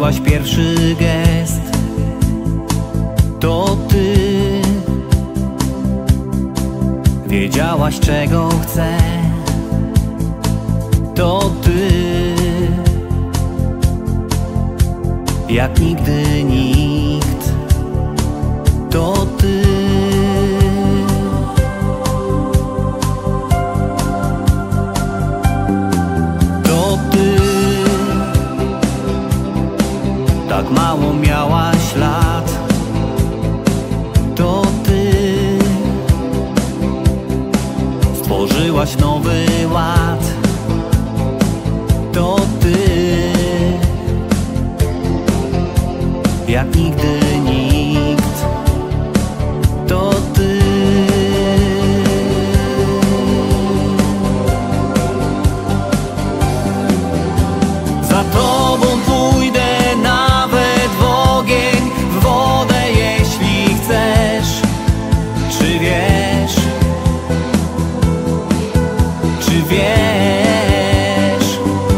zrobiłaś pierwszy gest. To ty wiedziałaś, czego chcę. To ty jak nigdy nikt. To ty tak mało miałaś lat. To ty stworzyłaś nowy ład. To ty jak nigdy nikt. To ty za tobą pójdę nawet w ogień, w wodę, jeśli chcesz. Czy wiesz? Czy wiesz?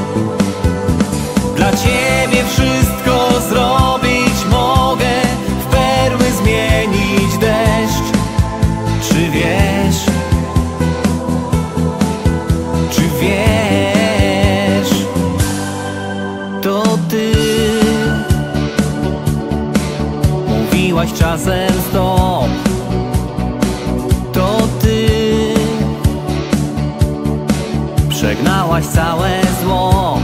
Dla ciebie wszystko zrobić mogę, w perły zmienić deszcz. Czy wiesz? Czy wiesz? To ty mówiłaś czasem stop. To ty przegnałaś całe zło.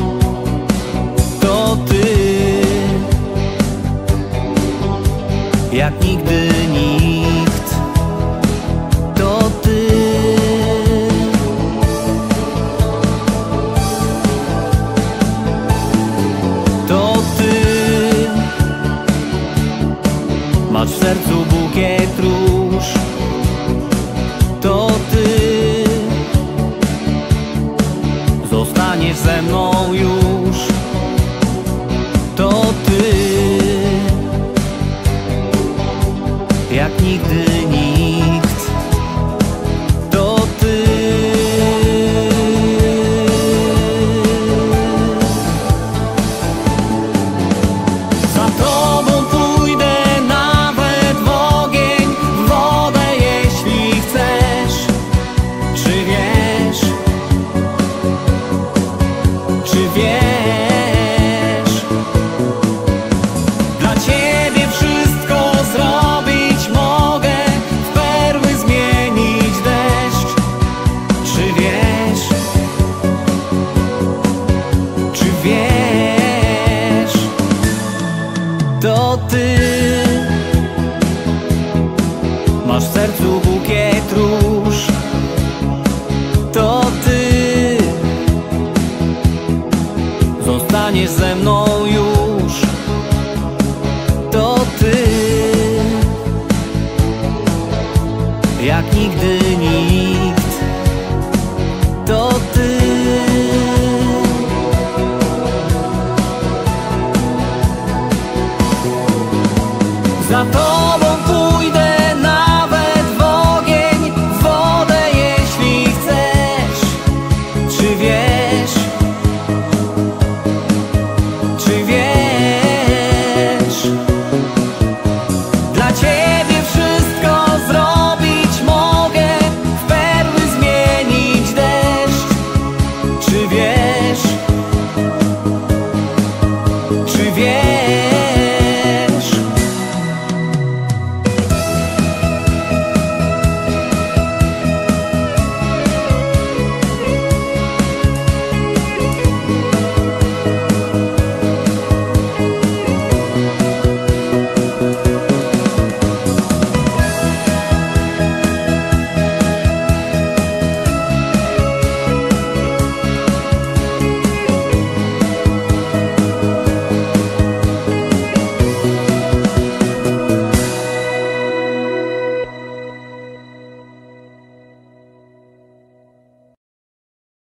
To ty jak nigdy nikt. To ty to ty masz w sercu bukiet róż. To ty zostaniesz ze mną już. To ty jak nigdy nikt. To ty za tobą pójdę nawet w ogień, w wodę, jeśli chcesz. Czy wiesz? Czy wiesz? Dla ciebie wszystko zrobić mogę, w perły zmienić deszcz. Czy wiesz? Czy wiesz? To ty masz w sercu bukiet róż. To ty zostaniesz ze mną już. To ty jak nigdy nikt. To ty za to